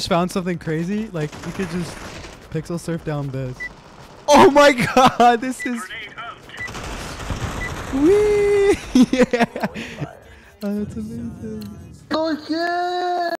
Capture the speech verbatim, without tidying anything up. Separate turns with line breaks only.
just found something crazy. Like, you could just pixel surf down this. Oh my god, this is... Whee! Yeah! Oh, that's amazing.
Oh, yeah!